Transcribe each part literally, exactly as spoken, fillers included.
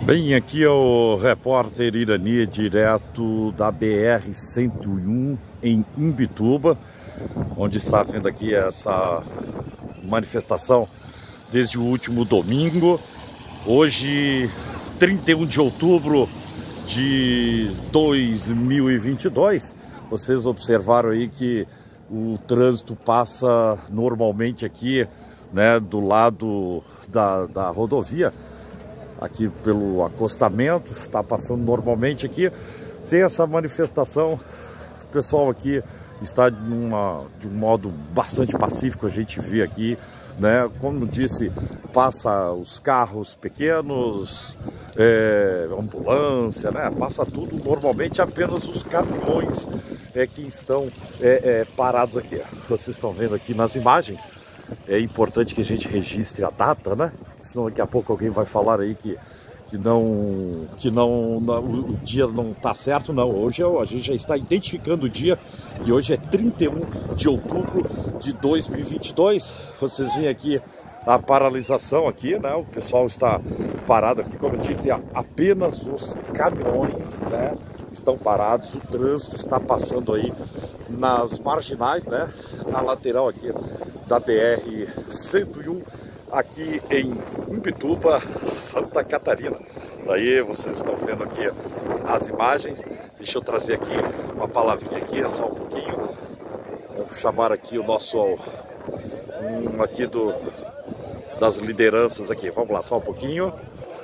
Bem, aqui é o repórter Irani, direto da B R cento e um em Imbituba, onde está vendo aqui essa manifestação desde o último domingo. Hoje, trinta e um de outubro de dois mil e vinte e dois, vocês observaram aí que o trânsito passa normalmente aqui, né, do lado da, da rodovia, aqui pelo acostamento, está passando normalmente aqui. Tem essa manifestação, o pessoal aqui está de, uma, de um modo bastante pacífico, a gente vê aqui, né? Como disse, passa os carros pequenos, é, ambulância, né? Passa tudo normalmente, apenas os caminhões é que estão é, é, parados aqui. Vocês estão vendo aqui nas imagens. É importante que a gente registre a data, né? Senão daqui a pouco alguém vai falar aí que, que, não, que não, não, o dia não está certo. Não, hoje a gente já está identificando o dia e hoje é trinta e um de outubro de dois mil e vinte e dois. Vocês veem aqui a paralisação aqui, né? O pessoal está parado aqui, como eu disse, apenas os caminhões, né, estão parados. O trânsito está passando aí nas marginais, né? Na lateral aqui da B R cento e um, aqui em Imbituba, Santa Catarina. Daí vocês estão vendo aqui as imagens. Deixa eu trazer aqui uma palavrinha aqui, é só um pouquinho. Vou chamar aqui o nosso um aqui do das lideranças aqui. Vamos lá, só um pouquinho.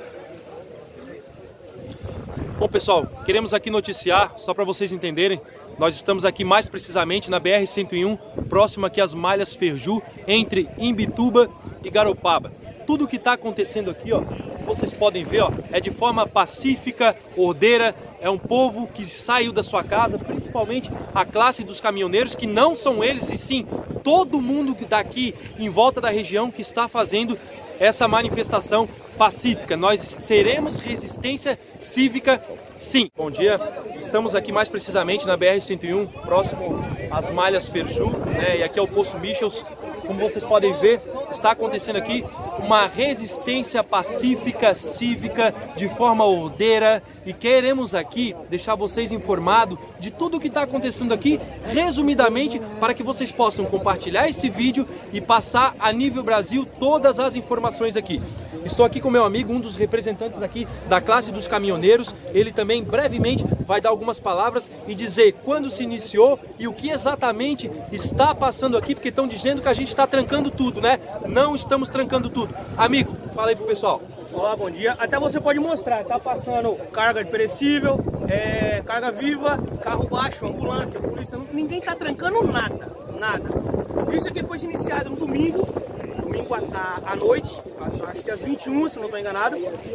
Bom, pessoal, queremos aqui noticiar, só para vocês entenderem, nós estamos aqui mais precisamente na B R cento e um, próximo aqui às Malhas Ferju, entre Imbituba e Garopaba. Tudo que está acontecendo aqui, ó, vocês podem ver, ó, é de forma pacífica, ordeira. É um povo que saiu da sua casa, principalmente a classe dos caminhoneiros, que não são eles, e sim todo mundo que está aqui em volta da região que está fazendo essa manifestação pacífica. Nós seremos resistência cívica, sim. Bom dia, estamos aqui mais precisamente na B R cento e um, próximo às Malhas Ferju, né? E aqui é o Poço Michels. Como vocês podem ver, está acontecendo aqui uma resistência pacífica, cívica, de forma ordeira, e queremos aqui deixar vocês informados de tudo o que está acontecendo aqui, resumidamente, para que vocês possam compartilhar esse vídeo e passar a nível Brasil todas as informações aqui. Estou aqui com meu amigo, um dos representantes aqui da classe dos caminhoneiros. Ele também brevemente vai dar algumas palavras e dizer quando se iniciou e o que exatamente está passando aqui, porque estão dizendo que a gente está trancando tudo, né? Não estamos trancando tudo. Amigo, fala aí pro pessoal. Olá, bom dia. Até você pode mostrar, tá passando carga de perecível, é, carga viva, carro baixo, ambulância, polícia, ninguém tá trancando nada, nada. Isso aqui foi iniciado no domingo, domingo à, à noite, às vinte e uma, se não estou enganado.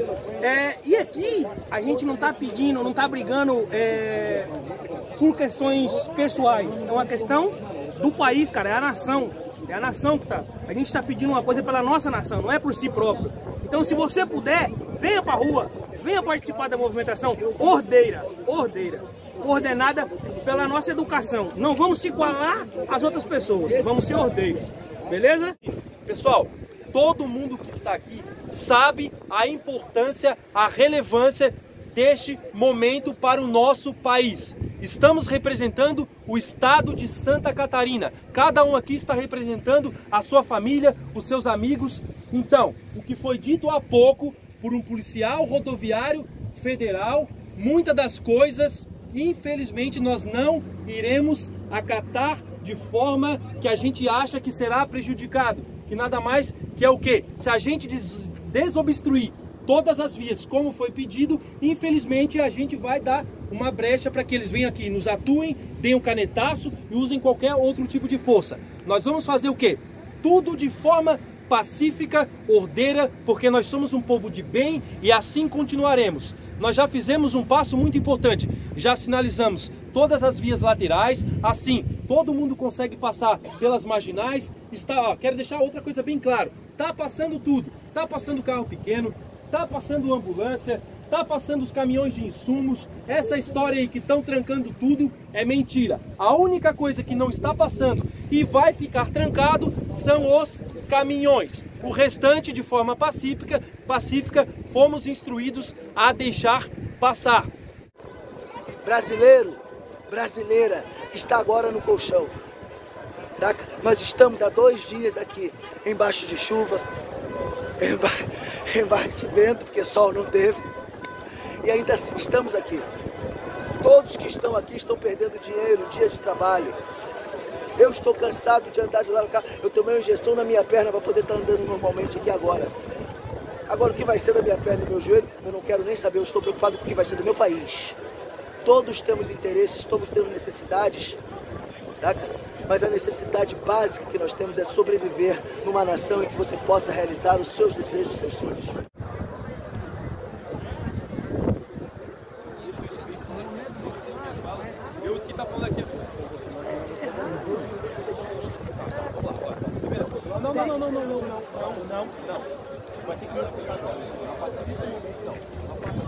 É, e aqui a gente não está pedindo, não está brigando é, por questões pessoais. É uma questão do país, cara, é a nação. É a nação que tá. A gente está pedindo uma coisa pela nossa nação, não é por si próprio. Então, se você puder, venha para a rua, venha participar da movimentação ordeira, ordeira, ordenada pela nossa educação. Não vamos se igualar às outras pessoas, vamos ser ordeiros, beleza? Pessoal, todo mundo que está aqui sabe a importância, a relevância deste momento para o nosso país. Estamos representando o estado de Santa Catarina. Cada um aqui está representando a sua família, os seus amigos. Então, o que foi dito há pouco por um policial rodoviário federal, muitas das coisas, infelizmente, nós não iremos acatar de forma que a gente acha que será prejudicado. Que nada mais que é o quê? Se a gente des desobstruir todas as vias, como foi pedido, infelizmente a gente vai dar uma brecha para que eles venham aqui, nos atuem, deem um canetaço e usem qualquer outro tipo de força. Nós vamos fazer o quê? Tudo de forma pacífica, ordeira, porque nós somos um povo de bem e assim continuaremos. Nós já fizemos um passo muito importante, já sinalizamos todas as vias laterais, assim todo mundo consegue passar pelas marginais. Está, ó, quero deixar outra coisa bem clara, tá passando tudo, tá passando carro pequeno, tá passando ambulância, tá passando os caminhões de insumos. Essa história aí que estão trancando tudo é mentira. A única coisa que não está passando e vai ficar trancado são os caminhões. O restante, de forma pacífica, pacífica, fomos instruídos a deixar passar. Brasileiro, brasileira, que está agora no colchão. Tá? Nós estamos há dois dias aqui, embaixo de chuva, emba embaixo de vento, porque sol não teve. E ainda assim estamos aqui. Todos que estão aqui estão perdendo dinheiro, dia de trabalho. Eu estou cansado de andar de lá para cá. Eu tomei uma injeção na minha perna para poder estar andando normalmente aqui agora. Agora o que vai ser da minha perna e do meu joelho, eu não quero nem saber. Eu estou preocupado com o que vai ser do meu país. Todos temos interesses, todos temos necessidades. Tá? Mas a necessidade básica que nós temos é sobreviver numa nação em que você possa realizar os seus desejos, os seus sonhos. Eu que tá falando aqui. Não, não, não, não, não, não, não, não, não, não. Vai ter que me explicar agora. A partir desse momento, não.